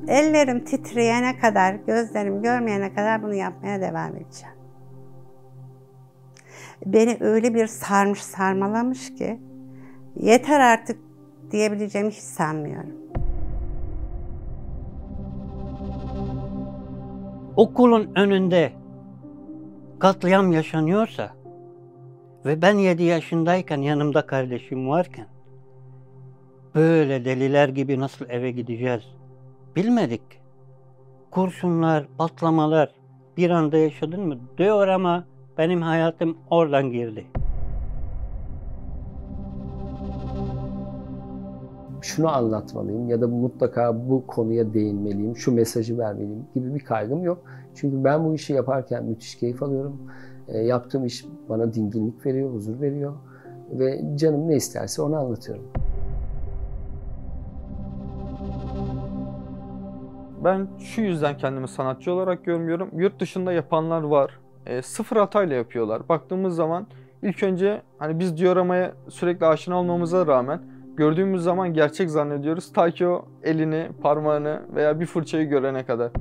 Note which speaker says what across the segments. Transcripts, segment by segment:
Speaker 1: Ellerim titreyene kadar, gözlerim görmeyene kadar bunu yapmaya devam edeceğim. Beni öyle bir sarmış sarmalamış ki yeter artık diyebileceğimi hiç sanmıyorum.
Speaker 2: Okulun önünde katliam yaşanıyorsa ve ben 7 yaşındayken yanımda kardeşim varken böyle deliler gibi nasıl eve gideceğiz bilmedik. Kurşunlar, patlamalar bir anda yaşadın mı diyor ama benim hayatım oradan girdi.
Speaker 3: Şunu anlatmalıyım ya da mutlaka bu konuya değinmeliyim, şu mesajı vermeliyim gibi bir kaygım yok. Çünkü ben bu işi yaparken müthiş keyif alıyorum. Yaptığım iş bana dinginlik veriyor, huzur veriyor ve canım ne isterse onu anlatıyorum.
Speaker 4: Ben şu yüzden kendimi sanatçı olarak görmüyorum. Yurt dışında yapanlar var. Sıfır hatayla yapıyorlar. Baktığımız zaman ilk önce hani biz dioramaya sürekli aşina olmamıza rağmen gördüğümüz zaman gerçek zannediyoruz. Ta ki o elini, parmağını veya bir fırçayı görene kadar.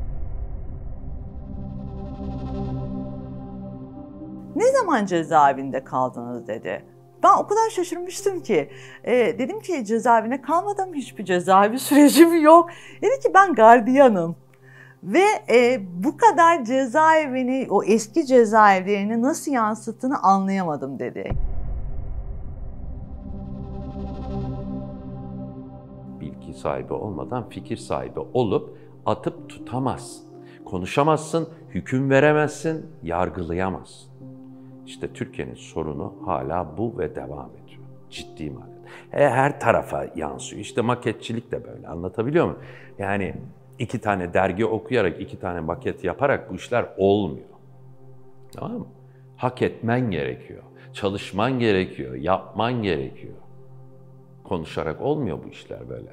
Speaker 5: Ne zaman cezaevinde kaldınız dedi. Ben o kadar şaşırmıştım ki. Dedim ki cezaevine kalmadım, hiçbir cezaevi sürecim yok. Dedi ki ben gardiyanım. Ve bu kadar cezaevini, o eski cezaevlerini nasıl yansıttığını anlayamadım dedi.
Speaker 6: Bilgi sahibi olmadan fikir sahibi olup atıp tutamazsın. Konuşamazsın, hüküm veremezsin, yargılayamazsın. İşte Türkiye'nin sorunu hala bu ve devam ediyor. Ciddi manada. Her tarafa yansıyor. İşte maketçilik de böyle. Anlatabiliyor muyum? Yani 2 tane dergi okuyarak, 2 tane maket yaparak bu işler olmuyor. Tamam mı? Hak etmen gerekiyor. Çalışman gerekiyor. Yapman gerekiyor. Konuşarak olmuyor bu işler böyle.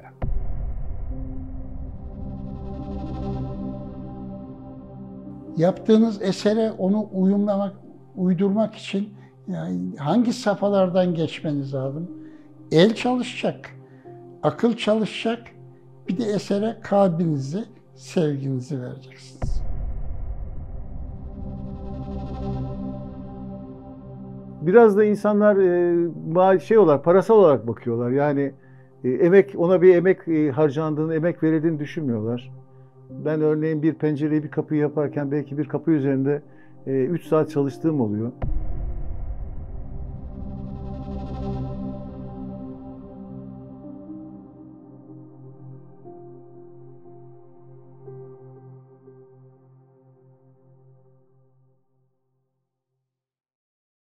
Speaker 7: Yaptığınız esere onu uydurmak için yani hangi safhalardan geçmeniz lazım? El çalışacak, akıl çalışacak, bir de esere kalbinizi, sevginizi vereceksiniz.
Speaker 8: Biraz da insanlar parasal olarak bakıyorlar. Yani ona bir emek harcandığını, emek verildiğini düşünmüyorlar. Ben örneğin bir pencereyi, bir kapıyı yaparken belki bir kapı üzerinde 3 saat çalıştığım oluyor.